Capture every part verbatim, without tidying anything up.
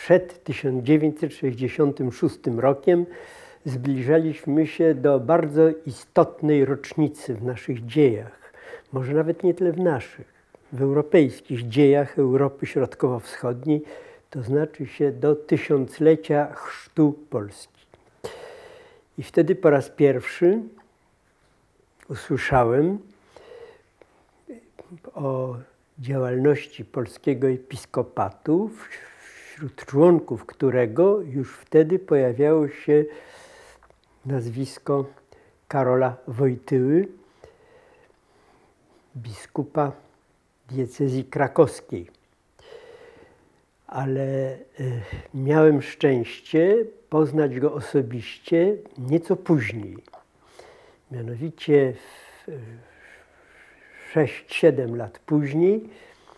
przed tysiąc dziewięćset sześćdziesiątym szóstym rokiem zbliżaliśmy się do bardzo istotnej rocznicy w naszych dziejach. Może nawet nie tyle w naszych, w europejskich dziejach Europy Środkowo-Wschodniej, to znaczy się do tysiąclecia chrztu Polski. I wtedy po raz pierwszy usłyszałem o działalności polskiego episkopatu, wśród członków którego już wtedy pojawiało się nazwisko Karola Wojtyły, biskupa diecezji krakowskiej. Ale y, miałem szczęście poznać go osobiście nieco później. Mianowicie sześć siedem lat później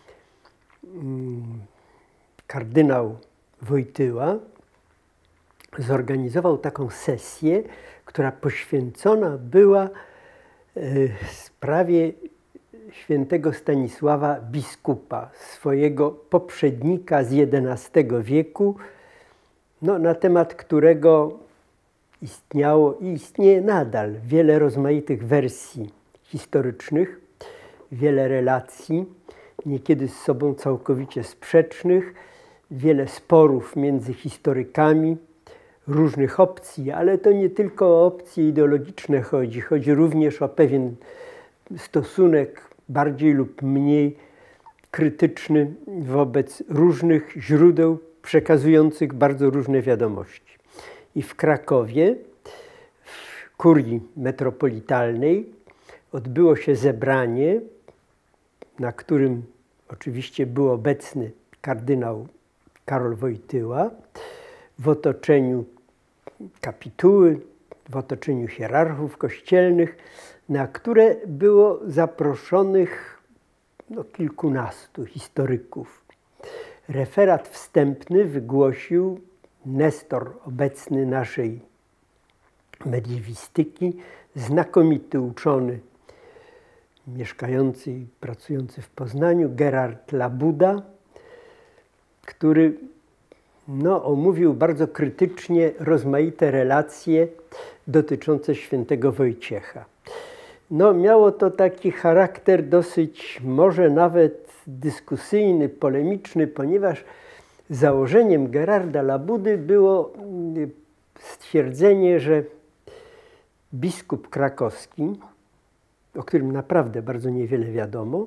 kardynał Wojtyła zorganizował taką sesję, która poświęcona była sprawie świętego Stanisława biskupa, swojego poprzednika z jedenastego wieku, no, na temat którego istniało i istnieje nadal wiele rozmaitych wersji historycznych, wiele relacji, niekiedy z sobą całkowicie sprzecznych, wiele sporów między historykami różnych opcji, ale to nie tylko o opcje ideologiczne chodzi, chodzi również o pewien stosunek bardziej lub mniej krytyczny wobec różnych źródeł przekazujących bardzo różne wiadomości. I w Krakowie, w kurii metropolitalnej, odbyło się zebranie, na którym oczywiście był obecny kardynał Karol Wojtyła, w otoczeniu kapituły, w otoczeniu hierarchów kościelnych, na które było zaproszonych no, kilkunastu historyków. Referat wstępny wygłosił nestor obecny naszej mediewistyki, znakomity uczony, mieszkający i pracujący w Poznaniu, Gerard Labuda, który no, omówił bardzo krytycznie rozmaite relacje dotyczące świętego Wojciecha. No, miało to taki charakter dosyć może nawet dyskusyjny, polemiczny, ponieważ założeniem Gerarda Labudy było stwierdzenie, że biskup krakowski, o którym naprawdę bardzo niewiele wiadomo,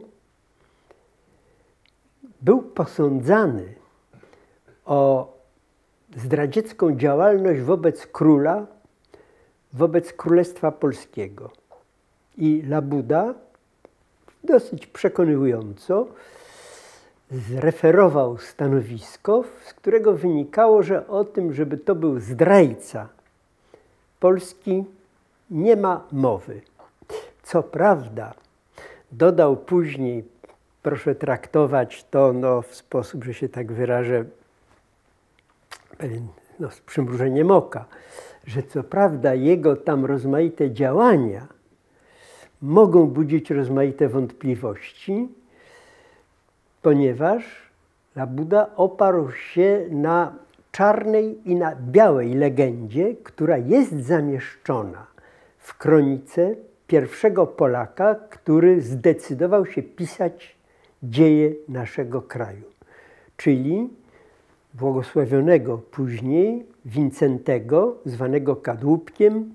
był posądzany o zdradziecką działalność wobec króla, wobec Królestwa Polskiego. I Labuda dosyć przekonywująco zreferował stanowisko, z którego wynikało, że o tym, żeby to był zdrajca Polski, nie ma mowy. Co prawda, dodał później, proszę traktować to no, w sposób, że się tak wyrażę, pewien no, z przymrużeniem oka, że co prawda jego tam rozmaite działania mogą budzić rozmaite wątpliwości, ponieważ Labuda oparł się na czarnej i na białej legendzie, która jest zamieszczona w kronice pierwszego Polaka, który zdecydował się pisać dzieje naszego kraju, czyli błogosławionego później Wincentego, zwanego Kadłubkiem,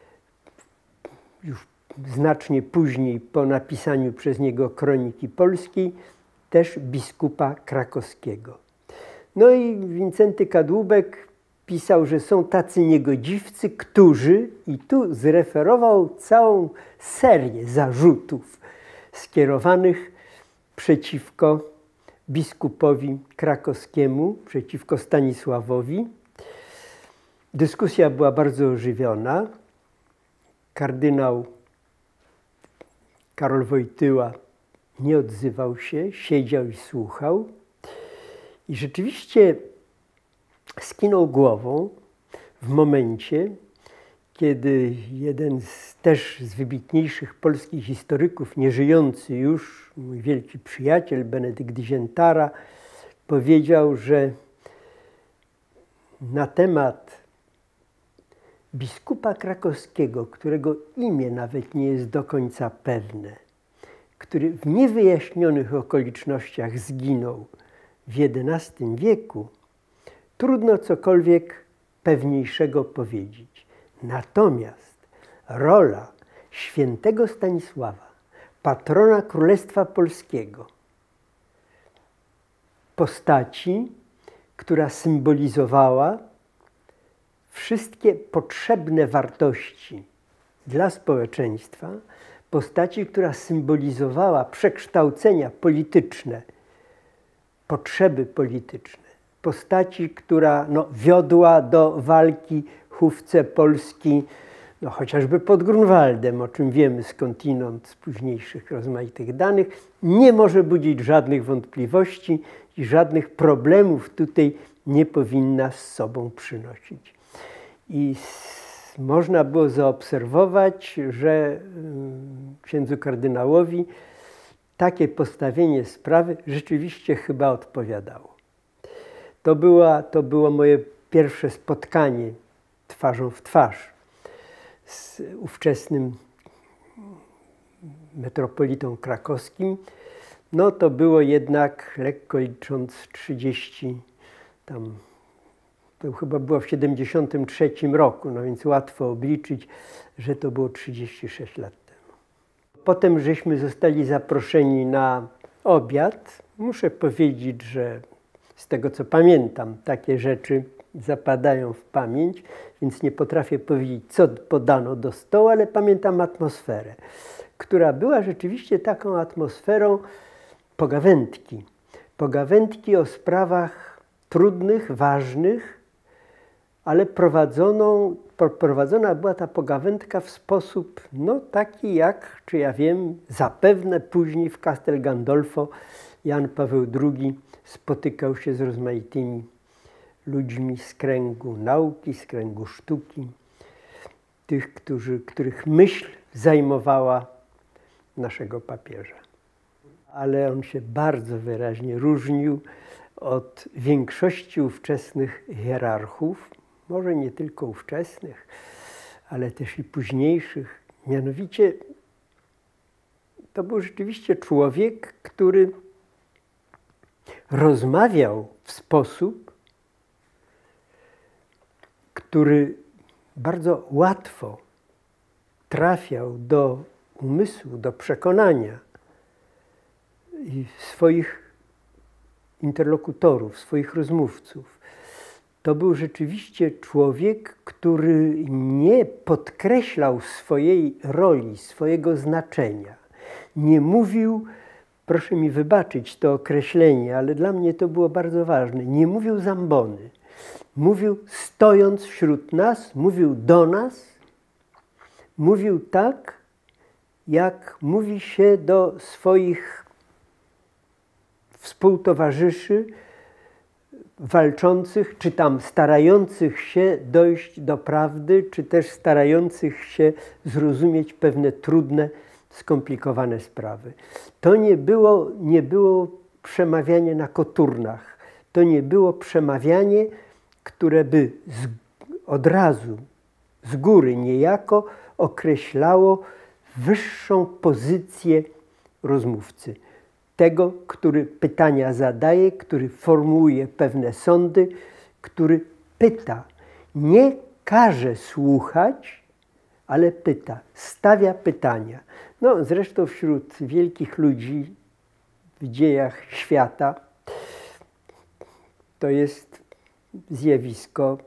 już znacznie później po napisaniu przez niego Kroniki Polskiej, też biskupa krakowskiego. No i Wincenty Kadłubek pisał, że są tacy niegodziwcy, którzy, i tu zreferował całą serię zarzutów skierowanych przeciwko biskupowi krakowskiemu, przeciwko Stanisławowi. Dyskusja była bardzo ożywiona. Kardynał Karol Wojtyła nie odzywał się, siedział i słuchał. I rzeczywiście skinął głową w momencie, kiedy jeden z też z wybitniejszych polskich historyków, nieżyjący już, mój wielki przyjaciel Benedykt Ziętara, powiedział, że na temat biskupa krakowskiego, którego imię nawet nie jest do końca pewne, który w niewyjaśnionych okolicznościach zginął w jedenastym wieku, trudno cokolwiek pewniejszego powiedzieć. Natomiast rola świętego Stanisława, patrona Królestwa Polskiego, postaci, która symbolizowała wszystkie potrzebne wartości dla społeczeństwa, postaci, która symbolizowała przekształcenia polityczne, potrzeby polityczne, postaci, która no, wiodła do walki chówce Polski, no, chociażby pod Grunwaldem, o czym wiemy skądinąd z późniejszych rozmaitych danych, nie może budzić żadnych wątpliwości i żadnych problemów tutaj nie powinna z sobą przynosić. I można było zaobserwować, że księdzu kardynałowi takie postawienie sprawy rzeczywiście chyba odpowiadało. To, była, to było moje pierwsze spotkanie twarzą w twarz z ówczesnym metropolitą krakowskim. No to było jednak, lekko licząc, trzydzieści, tam, to chyba było w siedemdziesiątym trzecim roku, no więc łatwo obliczyć, że to było trzydzieści sześć lat temu. Potem żeśmy zostali zaproszeni na obiad. Muszę powiedzieć, że z tego co pamiętam, takie rzeczy zapadają w pamięć, więc nie potrafię powiedzieć, co podano do stołu, ale pamiętam atmosferę, która była rzeczywiście taką atmosferą pogawędki. Pogawędki o sprawach trudnych, ważnych, ale prowadzoną, prowadzona była ta pogawędka w sposób no, taki jak, czy ja wiem, zapewne później w Castel Gandolfo Jan Paweł drugi spotykał się z rozmaitymi ludźmi z kręgu nauki, z kręgu sztuki, tych, którzy, których myśl zajmowała naszego papieża. Ale on się bardzo wyraźnie różnił od większości ówczesnych hierarchów, może nie tylko ówczesnych, ale też i późniejszych. Mianowicie to był rzeczywiście człowiek, który rozmawiał w sposób, który bardzo łatwo trafiał do umysłu, do przekonania swoich interlokutorów, swoich rozmówców. To był rzeczywiście człowiek, który nie podkreślał swojej roli, swojego znaczenia. Nie mówił, proszę mi wybaczyć to określenie, ale dla mnie to było bardzo ważne, nie mówił zambony. Mówił stojąc wśród nas, mówił do nas, mówił tak, jak mówi się do swoich współtowarzyszy walczących, czy tam starających się dojść do prawdy, czy też starających się zrozumieć pewne trudne, skomplikowane sprawy. To nie było, nie było przemawianie na koturnach. To nie było przemawianie, które by z, od razu, z góry niejako określało wyższą pozycję rozmówcy. Tego, który pytania zadaje, który formułuje pewne sądy, który pyta. Nie każe słuchać, ale pyta, stawia pytania. No, zresztą wśród wielkich ludzi w dziejach świata to jest zjawisko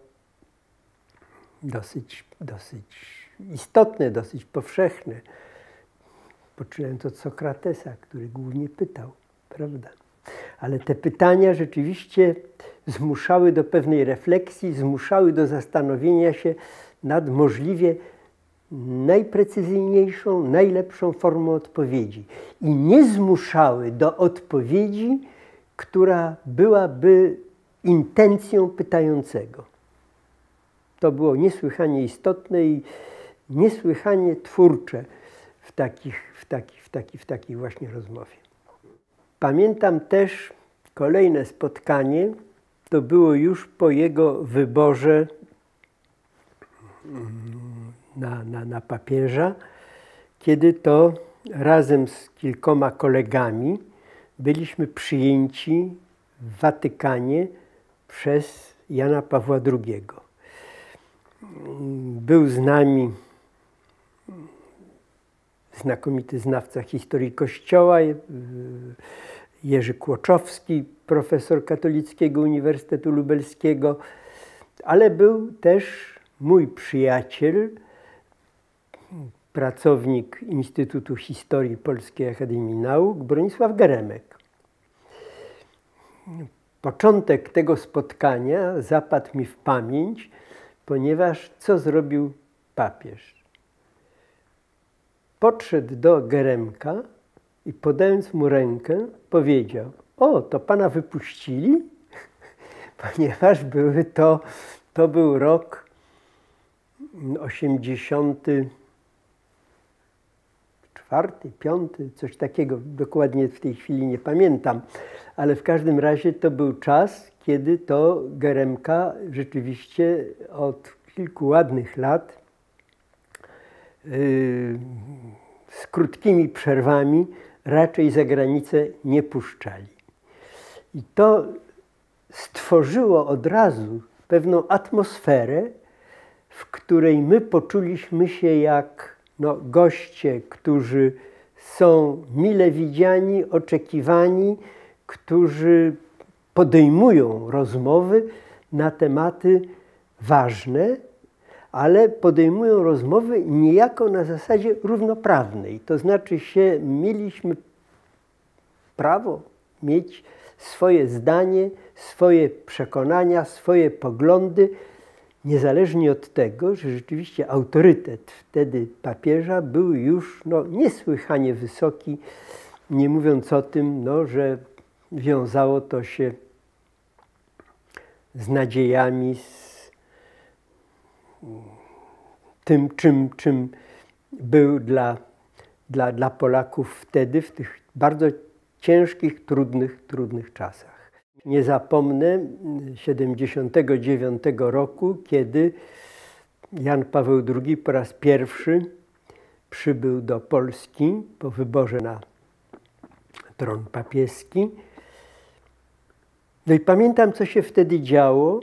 dosyć, dosyć istotne, dosyć powszechne. Poczynając od Sokratesa, który głównie pytał, prawda? Ale te pytania rzeczywiście zmuszały do pewnej refleksji, zmuszały do zastanowienia się nad możliwie najprecyzyjniejszą, najlepszą formą odpowiedzi. I nie zmuszały do odpowiedzi, która byłaby intencją pytającego. To było niesłychanie istotne i niesłychanie twórcze w takich, w takich, w takich, w takiej właśnie rozmowie. Pamiętam też kolejne spotkanie to było już po jego wyborze na, na, na papieża, kiedy to razem z kilkoma kolegami byliśmy przyjęci w Watykanie przez Jana Pawła drugiego. Był z nami znakomity znawca historii Kościoła, Jerzy Kłoczowski, profesor Katolickiego Uniwersytetu Lubelskiego, ale był też mój przyjaciel, pracownik Instytutu Historii Polskiej Akademii Nauk, Bronisław Geremek. Początek tego spotkania zapadł mi w pamięć, ponieważ co zrobił papież? Podszedł do Geremka i podając mu rękę powiedział: o, to pana wypuścili? Ponieważ były to, to był rok osiemdziesiąty czwarty, piąty, coś takiego, dokładnie w tej chwili nie pamiętam, ale w każdym razie to był czas, kiedy to Geremka rzeczywiście od kilku ładnych lat yy, z krótkimi przerwami raczej za granicę nie puszczali. I to stworzyło od razu pewną atmosferę, w której my poczuliśmy się jak no, goście, którzy są mile widziani, oczekiwani, którzy podejmują rozmowy na tematy ważne, ale podejmują rozmowy niejako na zasadzie równoprawnej. To znaczy się, mieliśmy prawo mieć swoje zdanie, swoje przekonania, swoje poglądy, niezależnie od tego, że rzeczywiście autorytet wtedy papieża był już no, niesłychanie wysoki, nie mówiąc o tym, no, że wiązało to się z nadziejami, z tym, czym, czym był dla, dla, dla Polaków wtedy, w tych bardzo ciężkich, trudnych, trudnych czasach. Nie zapomnę siedemdziesiątego dziewiątego roku, kiedy Jan Paweł drugi po raz pierwszy przybył do Polski po wyborze na tron papieski. No i pamiętam, co się wtedy działo.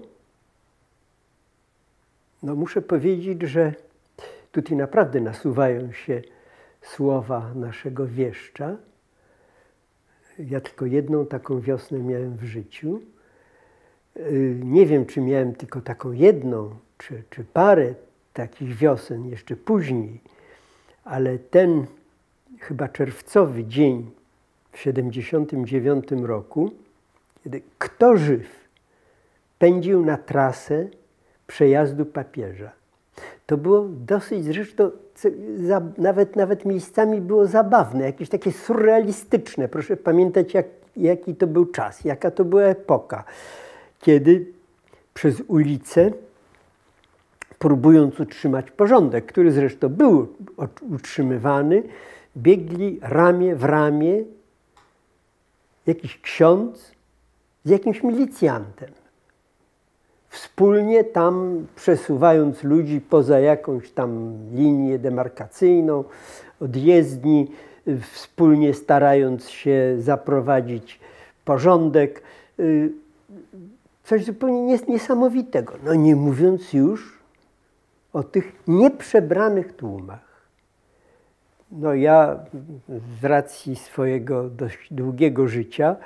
No muszę powiedzieć, że tutaj naprawdę nasuwają się słowa naszego wieszcza. Ja tylko jedną taką wiosnę miałem w życiu. Nie wiem, czy miałem tylko taką jedną, czy, czy parę takich wiosen jeszcze później, ale ten chyba czerwcowy dzień w siedemdziesiątym dziewiątym roku, kiedy kto żyw pędził na trasę przejazdu papieża. To było dosyć zresztą, nawet, nawet miejscami było zabawne, jakieś takie surrealistyczne. Proszę pamiętać, jak, jaki to był czas, jaka to była epoka, kiedy przez ulicę, próbując utrzymać porządek, który zresztą był utrzymywany, biegli ramię w ramię jakiś ksiądz z jakimś milicjantem. Wspólnie tam przesuwając ludzi poza jakąś tam linię demarkacyjną, od jezdni, wspólnie starając się zaprowadzić porządek. Coś zupełnie niesamowitego. No nie mówiąc już o tych nieprzebranych tłumach. No ja z racji swojego dość długiego życia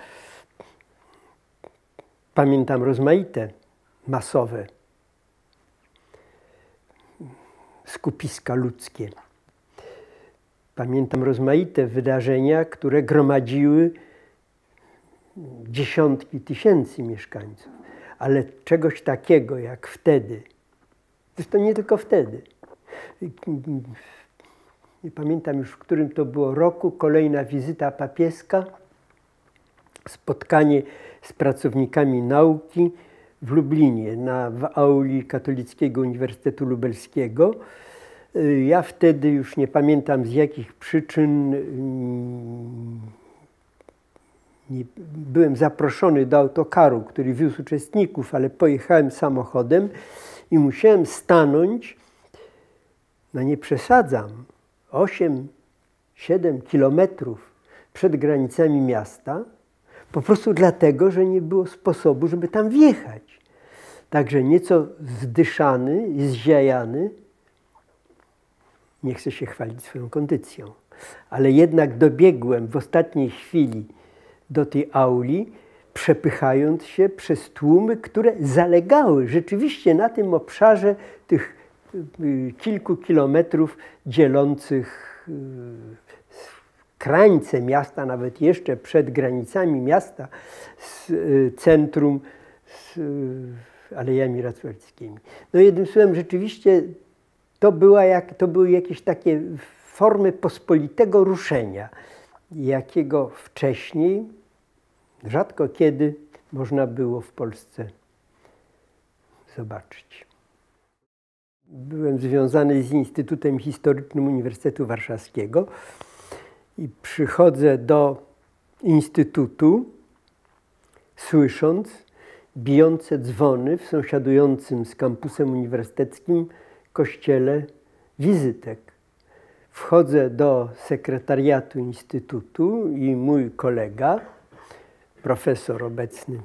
pamiętam rozmaite masowe skupiska ludzkie. Pamiętam rozmaite wydarzenia, które gromadziły dziesiątki tysięcy mieszkańców. Ale czegoś takiego jak wtedy, zresztą nie tylko wtedy, nie pamiętam już, w którym to było roku, kolejna wizyta papieska, spotkanie z pracownikami nauki w Lublinie, na, w auli Katolickiego Uniwersytetu Lubelskiego. Ja wtedy już nie pamiętam z jakich przyczyn nie, byłem zaproszony do autokaru, który wiózł uczestników, ale pojechałem samochodem i musiałem stanąć, no nie przesadzam, osiem siedem kilometrów przed granicami miasta, po prostu dlatego, że nie było sposobu, żeby tam wjechać. Także nieco zdyszany i zziajany, nie chcę się chwalić swoją kondycją, ale jednak dobiegłem w ostatniej chwili do tej auli, przepychając się przez tłumy, które zalegały rzeczywiście na tym obszarze tych kilku kilometrów dzielących krańce miasta, nawet jeszcze przed granicami miasta, z centrum, z Alejami Racławskimi. No jednym słowem, rzeczywiście to, była jak, to były jakieś takie formy pospolitego ruszenia, jakiego wcześniej rzadko kiedy można było w Polsce zobaczyć. Byłem związany z Instytutem Historycznym Uniwersytetu Warszawskiego i przychodzę do Instytutu, słysząc bijące dzwony w sąsiadującym z kampusem uniwersyteckim kościele wizytek. Wchodzę do sekretariatu Instytutu i mój kolega, profesor obecny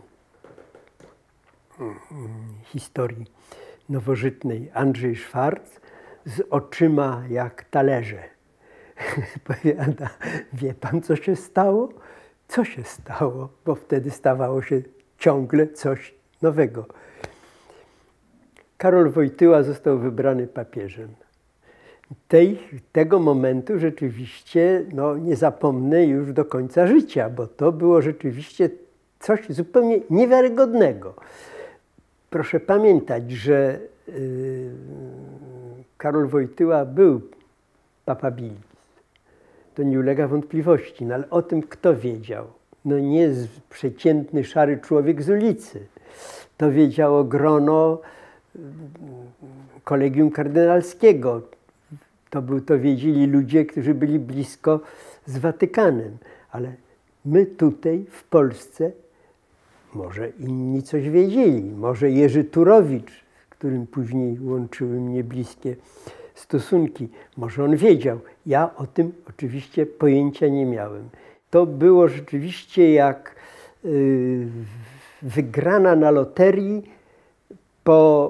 historii nowożytnej Andrzej Szwarc, z oczyma jak talerze powiada: wie pan, co się stało? Co się stało? Bo wtedy stawało się ciągle coś nowego. Karol Wojtyła został wybrany papieżem. Tej, tego momentu rzeczywiście no, nie zapomnę już do końca życia, bo to było rzeczywiście coś zupełnie niewiarygodnego. Proszę pamiętać, że yy, Karol Wojtyła był papabilis. To nie ulega wątpliwości, no ale o tym kto wiedział? No nie przeciętny szary człowiek z ulicy. To wiedziało grono kolegium kardynalskiego. To, był, to wiedzieli ludzie, którzy byli blisko z Watykanem. Ale my tutaj w Polsce, może inni coś wiedzieli, może Jerzy Turowicz, z którym później łączyły mnie bliskie stosunki, może on wiedział. Ja o tym oczywiście pojęcia nie miałem. To było rzeczywiście jak yy, wygrana na loterii po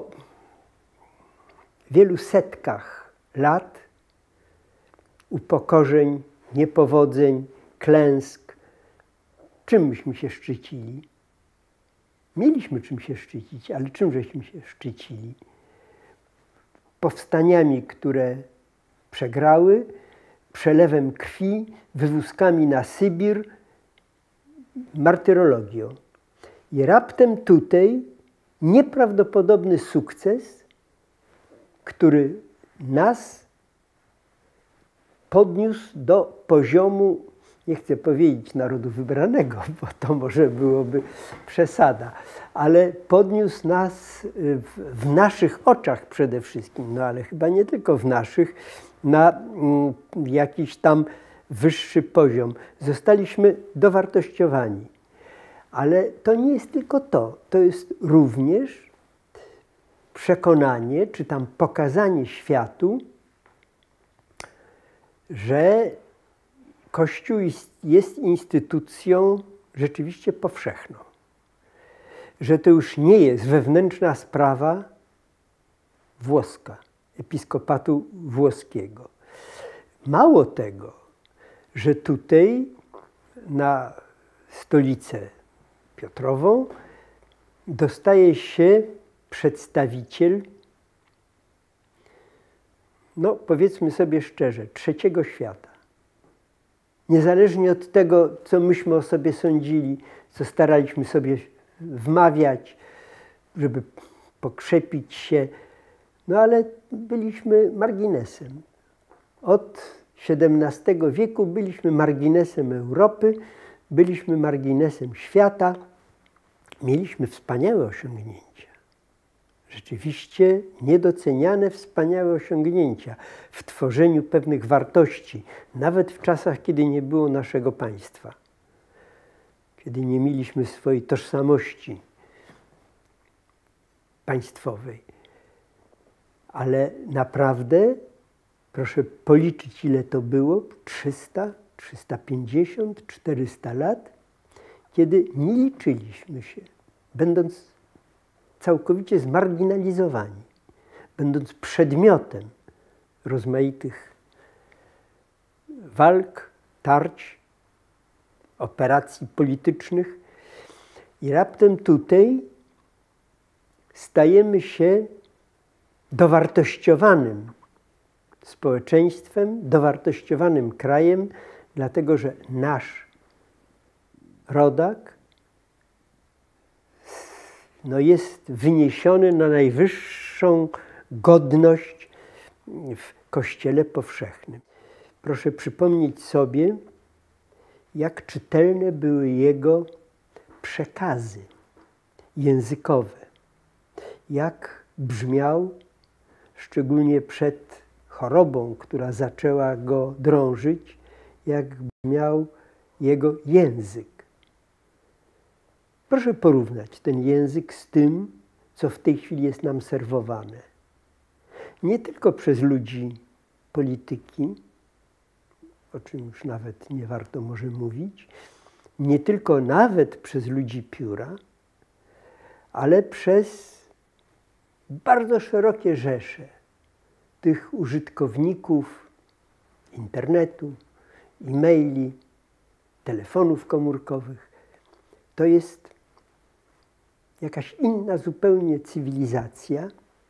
wielu setkach lat upokorzeń, niepowodzeń, klęsk. Czym myśmy się szczycili? Mieliśmy czym się szczycić, ale czym żeśmy się szczycili? Powstaniami, które przegrały, przelewem krwi, wywózkami na Sybir, martyrologią. I raptem tutaj nieprawdopodobny sukces, który nas podniósł do poziomu, nie chcę powiedzieć narodu wybranego, bo to może byłoby przesada, ale podniósł nas w, w naszych oczach przede wszystkim, no ale chyba nie tylko w naszych, na mm, jakiś tam wyższy poziom. Zostaliśmy dowartościowani. Ale to nie jest tylko to. To jest również przekonanie, czy tam pokazanie światu, że Kościół jest instytucją rzeczywiście powszechną. Że to już nie jest wewnętrzna sprawa włoska, episkopatu włoskiego. Mało tego, że tutaj na stolicę Piotrową dostaje się przedstawiciel, no powiedzmy sobie szczerze, trzeciego świata. Niezależnie od tego, co myśmy o sobie sądzili, co staraliśmy sobie wmawiać, żeby pokrzepić się, no ale byliśmy marginesem. Od siedemnastego wieku byliśmy marginesem Europy, byliśmy marginesem świata. Mieliśmy wspaniałe osiągnięcia. Rzeczywiście niedoceniane, wspaniałe osiągnięcia w tworzeniu pewnych wartości, nawet w czasach, kiedy nie było naszego państwa. kiedy nie mieliśmy swojej tożsamości państwowej. Ale naprawdę, proszę policzyć, ile to było, trzysta, trzysta pięćdziesiąt, czterysta lat, kiedy nie liczyliśmy się, będąc całkowicie zmarginalizowani, będąc przedmiotem rozmaitych walk, tarć, operacji politycznych. I raptem tutaj stajemy się dowartościowanym społeczeństwem, dowartościowanym krajem, dlatego że nasz rodak no, jest wyniesiony na najwyższą godność w Kościele powszechnym. Proszę przypomnieć sobie, jak czytelne były jego przekazy językowe, jak brzmiał, szczególnie przed chorobą, która zaczęła go drążyć, jak brzmiał jego język. Proszę porównać ten język z tym, co w tej chwili jest nam serwowane. Nie tylko przez ludzi polityki, o czym już nawet nie warto może mówić, nie tylko nawet przez ludzi pióra, ale przez bardzo szerokie rzesze tych użytkowników internetu, e-maili, telefonów komórkowych. To jest jakaś inna zupełnie cywilizacja,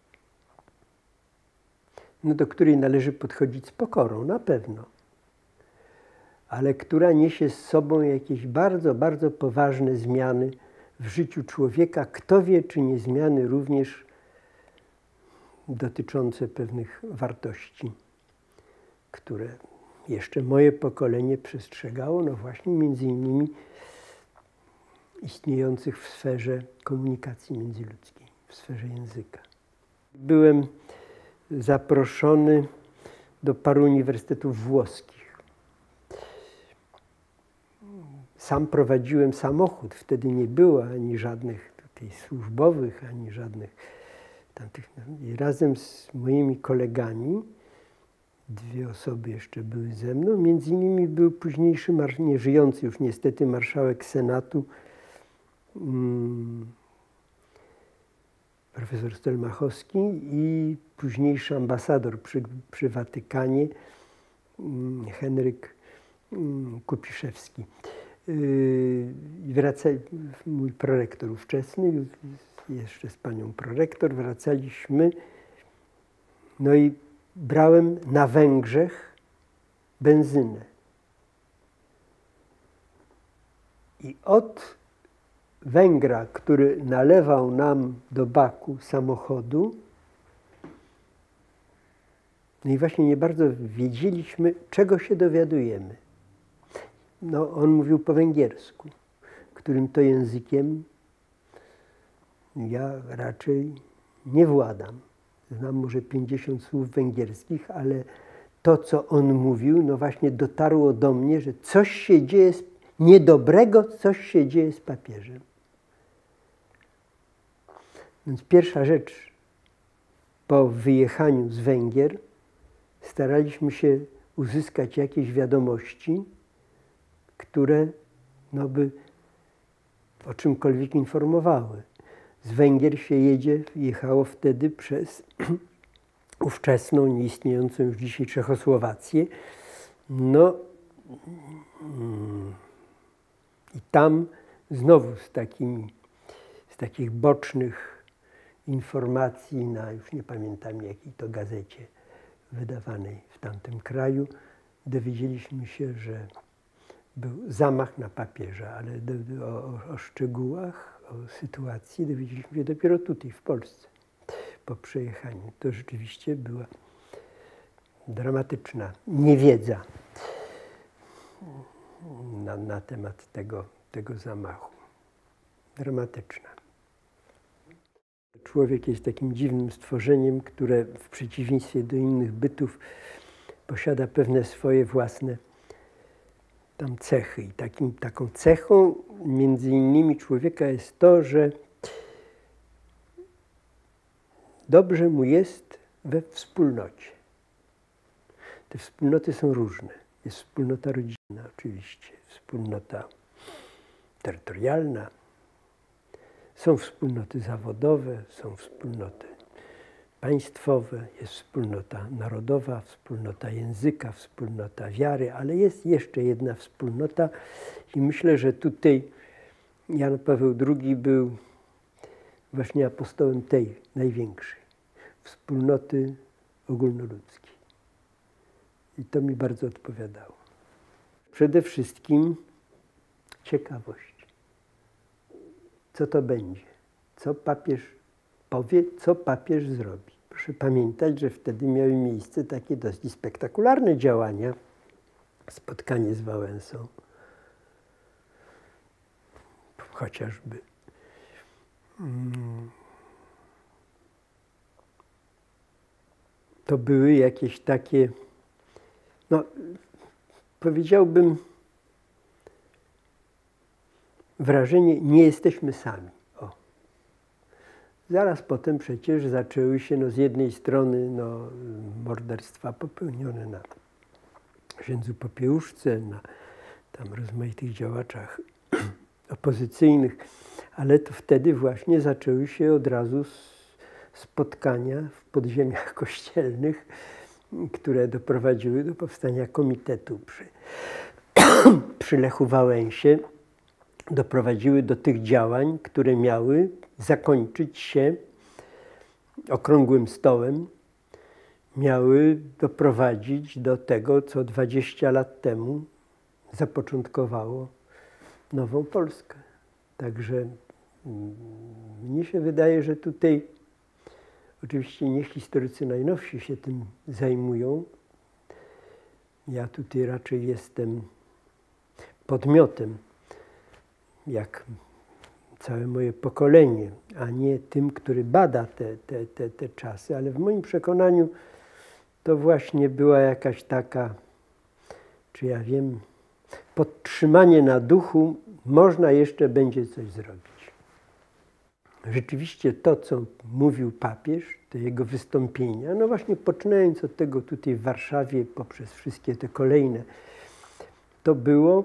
no do której należy podchodzić z pokorą, na pewno, ale która niesie z sobą jakieś bardzo, bardzo poważne zmiany w życiu człowieka. Kto wie, czy nie zmiany również dotyczące pewnych wartości, które jeszcze moje pokolenie przestrzegało, no właśnie między innymi istniejących w sferze komunikacji międzyludzkiej, w sferze języka. Byłem zaproszony do paru uniwersytetów włoskich. Sam prowadziłem samochód, wtedy nie było ani żadnych tutaj służbowych, ani żadnych tamtych. I razem z moimi kolegami, dwie osoby jeszcze były ze mną, między innymi był późniejszy, nieżyjący już niestety marszałek Senatu, hmm, profesor Stelmachowski i późniejszy ambasador przy, przy Watykanie, hmm, Henryk hmm, Kupiszewski. Yy, wraca, mój prorektor ówczesny, jeszcze z panią prorektor, wracaliśmy, no i brałem na Węgrzech benzynę. I od Węgra, który nalewał nam do baku samochodu, no i właśnie nie bardzo wiedzieliśmy, czego się dowiadujemy. No, on mówił po węgiersku, którym to językiem ja raczej nie władam. Znam może pięćdziesiąt słów węgierskich, ale to, co on mówił, no właśnie dotarło do mnie, że coś się dzieje z, niedobrego, coś się dzieje z papieżem. Więc pierwsza rzecz, po wyjechaniu z Węgier staraliśmy się uzyskać jakieś wiadomości, które no by o czymkolwiek informowały. Z Węgier się jedzie, jechało wtedy przez ówczesną, nieistniejącą już dzisiaj Czechosłowację. No i tam znowu z takimi, z takich bocznych informacji na, już nie pamiętam jakiej to gazecie wydawanej w tamtym kraju, dowiedzieliśmy się, że był zamach na papieża, ale do, do, o, o szczegółach, o sytuacji dowiedzieliśmy się dopiero tutaj, w Polsce, po przejechaniu. To rzeczywiście była dramatyczna niewiedza na, na temat tego, tego zamachu. Dramatyczna. Człowiek jest takim dziwnym stworzeniem, które w przeciwieństwie do innych bytów posiada pewne swoje własne tam cechy. I takim, taką cechą między innymi człowieka jest to, że dobrze mu jest we wspólnocie. Te wspólnoty są różne. Jest wspólnota rodzinna oczywiście, wspólnota terytorialna, są wspólnoty zawodowe, są wspólnoty państwowe, jest wspólnota narodowa, wspólnota języka, wspólnota wiary, ale jest jeszcze jedna wspólnota i myślę, że tutaj Jan Paweł drugi był właśnie apostołem tej największej, wspólnoty ogólnoludzkiej. I to mi bardzo odpowiadało. Przede wszystkim ciekawość. Co to będzie? Co papież powie, co papież zrobi? Proszę pamiętać, że wtedy miały miejsce takie dosyć spektakularne działania. Spotkanie z Wałęsą. Chociażby. To były jakieś takie, no powiedziałbym, wrażenie, nie jesteśmy sami. O. Zaraz potem przecież zaczęły się no, z jednej strony no, morderstwa popełnione na księdzu Popiełuszce, na tam rozmaitych działaczach opozycyjnych, ale to wtedy właśnie zaczęły się od razu spotkania w podziemiach kościelnych, które doprowadziły do powstania komitetu przy, przy Lechu Wałęsie. Doprowadziły do tych działań, które miały zakończyć się okrągłym stołem, miały doprowadzić do tego, co dwadzieścia lat temu zapoczątkowało nową Polskę. Także mnie się wydaje, że tutaj oczywiście nie historycy najnowsi się tym zajmują. Ja tutaj raczej jestem podmiotem, jak całe moje pokolenie, a nie tym, który bada te, te, te, te czasy. Ale w moim przekonaniu to właśnie była jakaś taka, czy ja wiem, podtrzymanie na duchu, można jeszcze będzie coś zrobić. Rzeczywiście to, co mówił papież, te jego wystąpienia, no właśnie poczynając od tego tutaj w Warszawie, poprzez wszystkie te kolejne, to było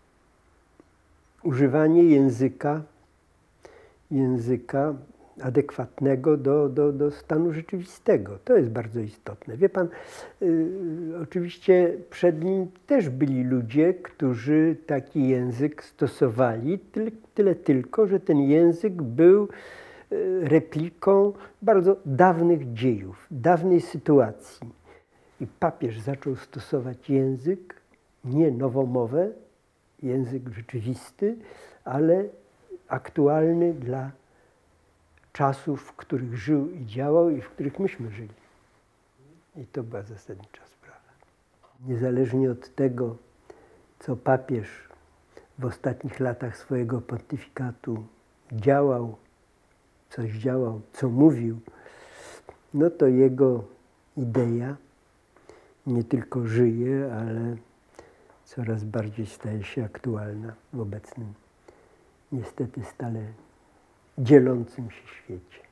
używanie języka, języka adekwatnego do, do, do stanu rzeczywistego. To jest bardzo istotne. Wie pan, y, oczywiście przed nim też byli ludzie, którzy taki język stosowali, tyle, tyle tylko, że ten język był y, repliką bardzo dawnych dziejów, dawnej sytuacji. I papież zaczął stosować język, nie nowomowę, język rzeczywisty, ale aktualny dla czasów, w których żył i działał i w których myśmy żyli. I to była zasadnicza sprawa. Niezależnie od tego, co papież w ostatnich latach swojego pontyfikatu działał, coś działał, co mówił, no to jego idea nie tylko żyje, ale coraz bardziej staje się aktualna w obecnym, niestety stale dzielącym się świecie.